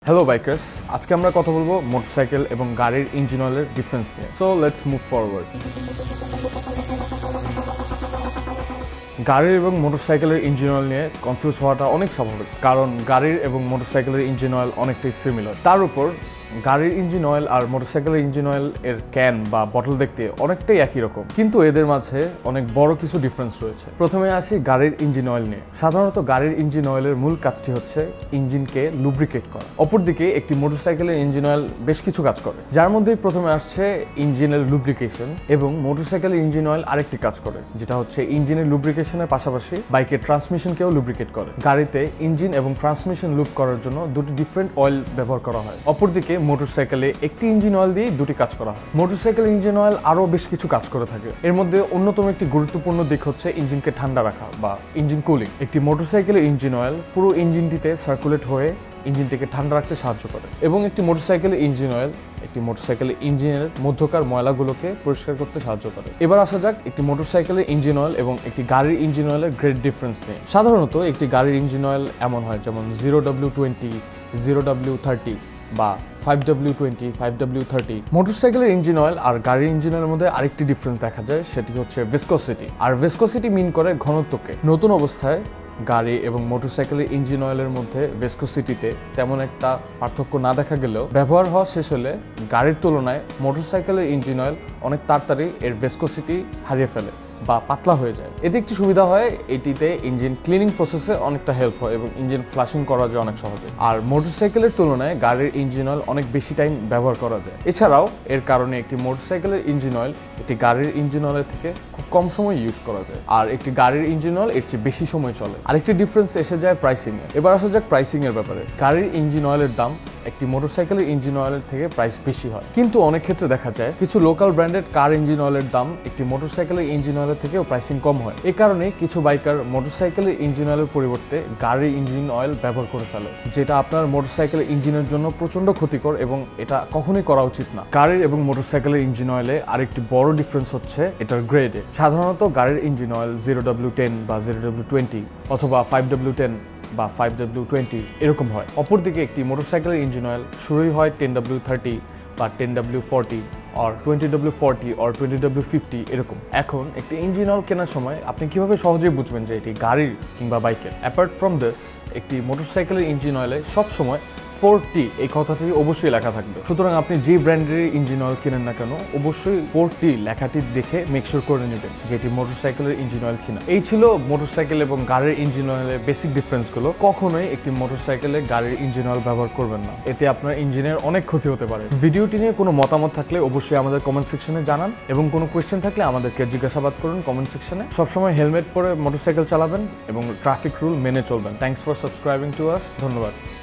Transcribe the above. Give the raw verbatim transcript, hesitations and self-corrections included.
Hello bikers, আজকে আমরা কথা বলবো মোটরসাইকেল এবং গাড়ির ইঞ্জিন অয়েলের ডিফারেন্স নিয়ে। So let's move forward. গাড়ির এবং মোটরসাইকেলের ইঞ্জিন অয়েল নিয়ে কনফিউজ হওয়াটা অনেক স্বাভাবিক, কারণ গাড়ির এবং মোটরসাইকেলের ইঞ্জিন অয়েল অনেকটাই সিমিলার। তার উপর গাড়ির ইঞ্জিন অয়েল আর মোটরসাইকেলের ইঞ্জিন অয়েল এর ক্যান বা বটল দেখতে অনেকটাই একই রকম, কিন্তু এদের মাঝে অনেক বড় কিছু ডিফারেন্স রয়েছে। প্রথমে আসি গাড়ির ইঞ্জিন অয়েল নিয়ে। সাধারণত গাড়ির ইঞ্জিন অয়েলের মূল কাজটি হচ্ছে ইঞ্জিনকে লুব্রিকেট করা। অপরদিকে একটি মোটরসাইকেলের ইঞ্জিন অয়েল বেশ কিছু কাজ করে, যার মধ্যে প্রথমে আসছে ইঞ্জিনের লুব্রিকেশন, এবং মোটরসাইকেলের ইঞ্জিন অয়েল আরেকটি কাজ করে, যেটা হচ্ছে ইঞ্জিনের লুব্রিকেশনের পাশাপাশি বাইকের ট্রান্সমিশনকেও লুব্রিকেট করে। গাড়িতে ইঞ্জিন এবং ট্রান্সমিশন লুপ করার জন্য দুটি ডিফারেন্ট অয়েল ব্যবহার করা হয়। অপরদিকে মোটরসাইকেলে একটি ইঞ্জিন অয়েল দিয়ে দুটি কাজ করা হয়। মোটরসাইকেল ইঞ্জিন অয়েল আরও বেশ কিছু কাজ করে থাকে। এর মধ্যে অন্যতম একটি গুরুত্বপূর্ণ দিক হচ্ছে ইঞ্জিনকে ঠান্ডা রাখা বা ইঞ্জিন কুলিং। একটি মোটরসাইকেলের ইঞ্জিন অয়েল পুরো ইঞ্জিনটিতে সার্কুলেট হয়ে ইঞ্জিনটিকে ঠান্ডা রাখতে সাহায্য করে, এবং একটি মোটরসাইকেলের ইঞ্জিন অয়েল একটি মোটরসাইকেলের ইঞ্জিনের মধ্যকার ময়লাগুলোকে পরিষ্কার করতে সাহায্য করে। এবার আসা যাক একটি মোটরসাইকেলের ইঞ্জিন অয়েল এবং একটি গাড়ির ইঞ্জিন অয়েলের গ্রেট ডিফারেন্স নিয়ে। সাধারণত একটি গাড়ির ইঞ্জিন অয়েল এমন হয়, যেমন zero W twenty, zero W thirty বা five W twenty, five W thirty. মোটরসাইকেলের ইঞ্জিন অয়েল আর গাড়ির ইঞ্জিন অয়েলের মধ্যে আরেকটি ডিফারেন্স দেখা যায়, সেটি হচ্ছে ভিসকোসিটি। আর ভিসকোসিটি মিন করে ঘনত্বকে। নতুন অবস্থায় গাড়ি এবং মোটরসাইকেলের ইঞ্জিন অয়েলের মধ্যে ভিসকোসিটিতে তেমন একটা পার্থক্য না দেখা গেলেও ব্যবহার হওয়া শেষ হলে গাড়ির তুলনায় মোটরসাইকেলের ইঞ্জিন অয়েল অনেক তাড়াতাড়ি এর ভিসকোসিটি হারিয়ে ফেলে বা পাতলা হয়ে যায়। এতে একটি সুবিধা হয়, এটিতে ইঞ্জিন ক্লিনিং প্রসেসে অনেকটা হেল্প হয় এবং ইঞ্জিন ফ্লাশিং করা যায় অনেক সহজে। আর মোটরসাইকেলের তুলনায় গাড়ির ইঞ্জিন অয়েল অনেক বেশি টাইম ব্যবহার করা যায়। এছাড়াও এর কারণে একটি মোটরসাইকেলের ইঞ্জিন অয়েল একটি গাড়ির ইঞ্জিন অয়েলের থেকে খুব কম সময় ইউজ করা যায়, আর একটি গাড়ির ইঞ্জিন অয়েল এর চেয়ে বেশি সময় চলে। আরেকটি ডিফারেন্স এসে যায় প্রাইসিং এ। এবার আসা যাক প্রাইসিং এর ব্যাপারে। গাড়ির ইঞ্জিন অয়েলের দাম একটি মোটরসাইকেলের ইঞ্জিন অয়েলের থেকে প্রাইস বেশি হয়, কিন্তু অনেক ক্ষেত্রে দেখা যায় কিছু লোকাল ব্র্যান্ডেড কার ইঞ্জিন অয়েলের দাম একটি মোটরসাইকেলের ইঞ্জিন অয়েলের থেকেও প্রাইসিং কম হয়। এই কারণে কিছু বাইকার মোটরসাইকেলের ইঞ্জিন অয়েলের পরিবর্তে গাড়ির ইঞ্জিন অয়েল ব্যবহার করে ফেলে, যেটা আপনার মোটরসাইকেলের ইঞ্জিনের জন্য প্রচন্ড ক্ষতিকর এবং এটা কখনোই করা উচিত না। গাড়ির এবং মোটরসাইকেলের ইঞ্জিন অয়েলে আরেকটি বড় ডিফারেন্স হচ্ছে এটার গ্রেডে। সাধারণত গাড়ির engine oil zero W ten বা জিরো ডাব্লিউ টোয়েন্টি অথবা ফাইভ ডাব্লিউ টেন বা ফাইভ ডাব্লিউ টোয়েন্টি এরকম হয়। অপরদিকে একটি মোটরসাইকেলের ইঞ্জিন অয়েল শুরুই হয় টেন ডাব্লিউ থার্টি বা টেন ডাব্লিউ ফোরটি আর টোয়েন্টি ডাব্লিউ ফোরটি আর টোয়েন্টি ডাব্লিউ ফিফটি এরকম। এখন একটি ইঞ্জিন অয়েল কেনার সময় আপনি কিভাবে সহজেই বুঝবেন যে এটি গাড়ির কিংবা বাইকের? অ্যাপার্ট ফ্রম দিস, একটি মোটরসাইকেলের ইঞ্জিন অয়েলে সবসময় ফোরটি এই কথাটি অবশ্যই লেখা থাকবে। সুতরাং আপনি যে ব্র্যান্ডের ইঞ্জিন অয়েল কেনেন না কেন, অবশ্যই ফোরটি লেখাটি দেখে মেকশোর করে নেবেন যে এটি মোটরসাইকেলের ইঞ্জিন অয়েল কিনা। এই ছিল মোটরসাইকেল এবং গাড়ির ইঞ্জিন অয়েলের বেসিক ডিফারেন্সগুলো। কখনোই একটি মোটরসাইকেলে গাড়ির ইঞ্জিন অয়েল ব্যবহার করবেন না, এতে আপনার ইঞ্জিনের অনেক ক্ষতি হতে পারে। ভিডিওটি নিয়ে কোনো মতামত থাকলে অবশ্যই আমাদের কমেন্ট সেকশনে জানান, এবং কোনো কোয়েশ্চেন থাকলে আমাদেরকে জিজ্ঞাসাবাদ করুন কমেন্ট সেকশনে। সবসময় হেলমেট পরে মোটরসাইকেল চালাবেন এবং ট্রাফিক রুল মেনে চলবেন। Thanks for subscribing to us. ধন্যবাদ।